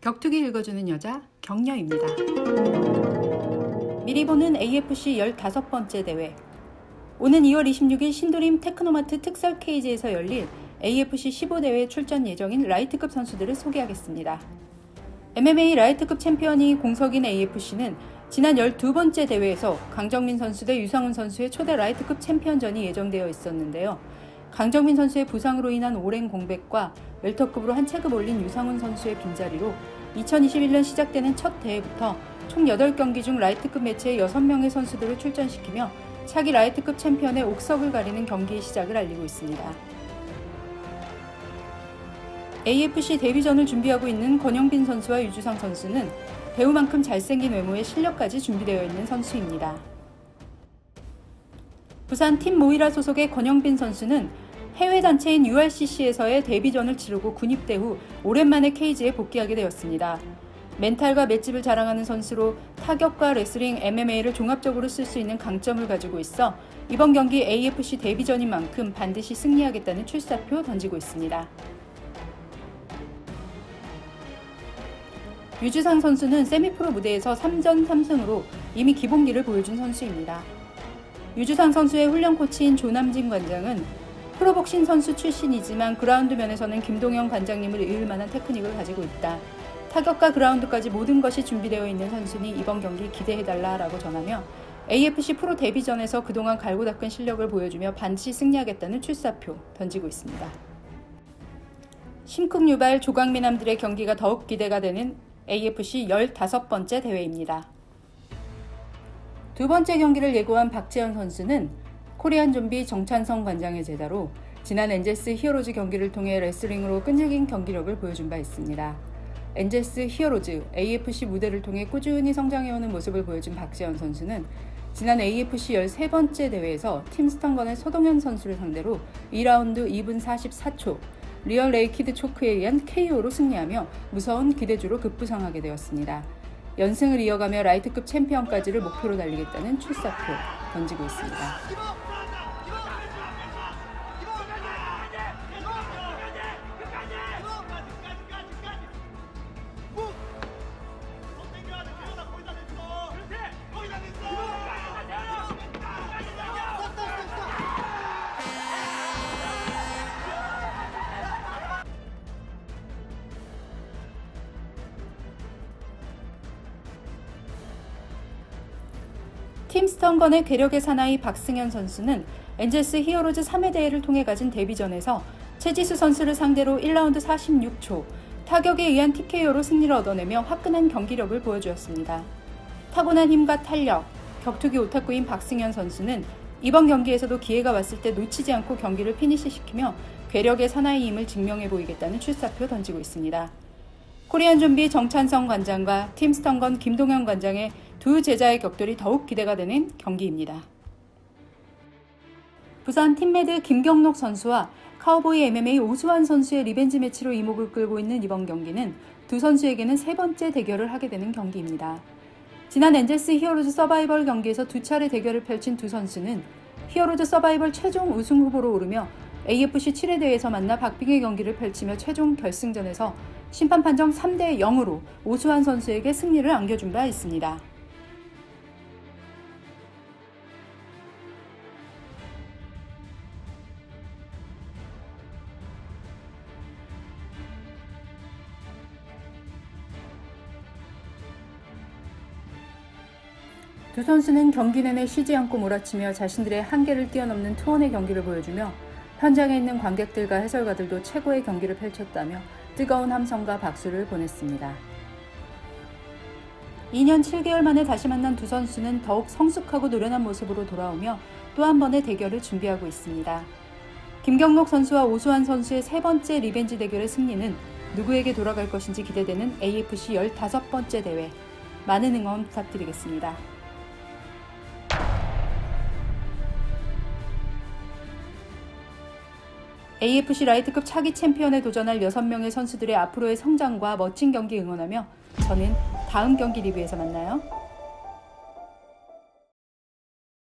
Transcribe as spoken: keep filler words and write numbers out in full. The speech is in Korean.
격투기 읽어주는 여자 격려입니다. 미리 보는 에이에프씨 열다섯 번째 대회. 오는 이월 이십육일 신도림 테크노마트 특설 케이지에서 열릴 에이에프씨 십오 대회 출전 예정인 라이트급 선수들을 소개하겠습니다. 엠엠에이 라이트급 챔피언이 공석인 에이에프씨는 지난 열두 번째 대회에서 강정민 선수 대 유상훈 선수의 초대 라이트급 챔피언전이 예정되어 있었는데요. 강정민 선수의 부상으로 인한 오랜 공백과 웰터급으로 한 체급 올린 유상훈 선수의 빈자리로 이천이십일년 시작되는 첫 대회부터 총 여덟 경기 중 라이트급 매치에 여섯 명의 선수들을 출전시키며 차기 라이트급 챔피언의 옥석을 가리는 경기의 시작을 알리고 있습니다. 에이에프씨 데뷔전을 준비하고 있는 권영빈 선수와 유주상 선수는 배우만큼 잘생긴 외모에 실력까지 준비되어 있는 선수입니다. 부산 팀 모이라 소속의 권영빈 선수는 해외 단체인 유알씨씨에서의 데뷔전을 치르고 군입대 후 오랜만에 케이지에 복귀하게 되었습니다. 멘탈과 맷집을 자랑하는 선수로 타격과 레슬링, 엠엠에이를 종합적으로 쓸 수 있는 강점을 가지고 있어 이번 경기 에이에프씨 데뷔전인 만큼 반드시 승리하겠다는 출사표 던지고 있습니다. 유주상 선수는 세미프로 무대에서 삼전 삼승으로 이미 기본기를 보여준 선수입니다. 유주상 선수의 훈련 코치인 조남진 관장은 프로복싱 선수 출신이지만 그라운드 면에서는 김동영 관장님을 이을 만한 테크닉을 가지고 있다. 타격과 그라운드까지 모든 것이 준비되어 있는 선수니 이번 경기 기대해달라라고 전하며 에이에프씨 프로 데뷔전에서 그동안 갈고 닦은 실력을 보여주며 반드시 승리하겠다는 출사표 던지고 있습니다. 심쿵유발 조각미남들의 경기가 더욱 기대가 되는 에이에프씨 열다섯 번째 대회입니다. 두 번째 경기를 예고한 박재현 선수는 코리안 좀비 정찬성 관장의 제자로 지난 엔젤스 히어로즈 경기를 통해 레슬링으로 끈질긴 경기력을 보여준 바 있습니다. 엔젤스 히어로즈 에이에프씨 무대를 통해 꾸준히 성장해오는 모습을 보여준 박재현 선수는 지난 에이에프씨 열세 번째 대회에서 팀 스턴건의 서동현 선수를 상대로 이 라운드 이 분 사십사 초 리얼 레이키드 초크에 의한 케이오로 승리하며 무서운 기대주로 급부상하게 되었습니다. 연승을 이어가며 라이트급 챔피언까지를 목표로 달리겠다는 출사표 던지고 있습니다. 팀 스턴건의 괴력의 사나이 박승현 선수는 엔젤스 히어로즈 삼 회 대회를 통해 가진 데뷔전에서 최지수 선수를 상대로 일 라운드 사십육 초 타격에 의한 티케이오로 승리를 얻어내며 화끈한 경기력을 보여주었습니다. 타고난 힘과 탄력, 격투기 오타쿠인 박승현 선수는 이번 경기에서도 기회가 왔을 때 놓치지 않고 경기를 피니시시키며 괴력의 사나이임을 증명해 보이겠다는 출사표 던지고 있습니다. 코리안 좀비 정찬성 관장과 팀 스턴건 김동현 관장의 두 제자의 격돌이 더욱 기대가 되는 경기입니다. 부산 팀메드 김경록 선수와 카우보이 엠엠에이 오수환 선수의 리벤지 매치로 이목을 끌고 있는 이번 경기는 두 선수에게는 세 번째 대결을 하게 되는 경기입니다. 지난 엔젤스 히어로즈 서바이벌 경기에서 두 차례 대결을 펼친 두 선수는 히어로즈 서바이벌 최종 우승 후보로 오르며 에이에프씨 칠 회 대회에서 만나 박빙의 경기를 펼치며 최종 결승전에서 심판 판정 삼 대 영으로 오수환 선수에게 승리를 안겨준 바 있습니다. 두 선수는 경기 내내 쉬지 않고 몰아치며 자신들의 한계를 뛰어넘는 투혼의 경기를 보여주며 현장에 있는 관객들과 해설가들도 최고의 경기를 펼쳤다며 뜨거운 함성과 박수를 보냈습니다. 이 년 칠 개월 만에 다시 만난 두 선수는 더욱 성숙하고 노련한 모습으로 돌아오며 또 한 번의 대결을 준비하고 있습니다. 김경록 선수와 오수환 선수의 세 번째 리벤지 대결의 승리는 누구에게 돌아갈 것인지 기대되는 에이에프씨 열다섯 번째 대회. 많은 응원 부탁드리겠습니다. 에이에프씨 라이트급 차기 챔피언에 도전할 여섯 명의 선수들의 앞으로의 성장과 멋진 경기 응원하며 저는 다음 경기 리뷰에서 만나요.